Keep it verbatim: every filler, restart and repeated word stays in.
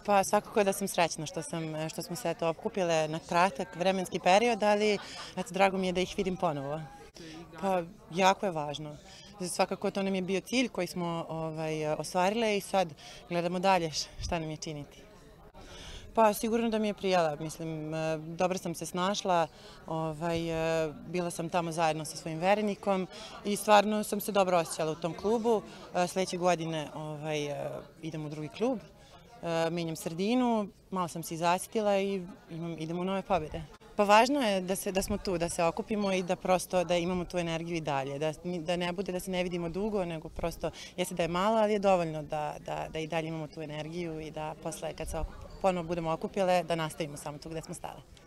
Pa svakako da sam srećna što, sam, što smo se eto okupile na kratak vremenski period, ali eto, drago mi je da ih vidim ponovo. Pa jako je važno. Svakako to nam je bio cilj koji smo ovaj, ostvarile i sad gledamo dalje šta nam je činiti. Pa sigurno da mi je prijala, mislim, dobro sam se snašla, ovaj, bila sam tamo zajedno sa svojim verenikom i stvarno sam se dobro osjećala u tom klubu. Sljedeće godine ovaj, idem u drugi klub, menjam sredinu, malo sam se izasitila i imam, idemo u nove pobjede. Pa važno je da, se, da smo tu, da se okupimo i da prosto da imamo tu energiju i dalje, da, da ne bude da se ne vidimo dugo, nego prosto jeste da je malo, ali je dovoljno da, da, da i dalje imamo tu energiju i da posle kad se ponovo budemo okupile da nastavimo samo tu gde smo stale.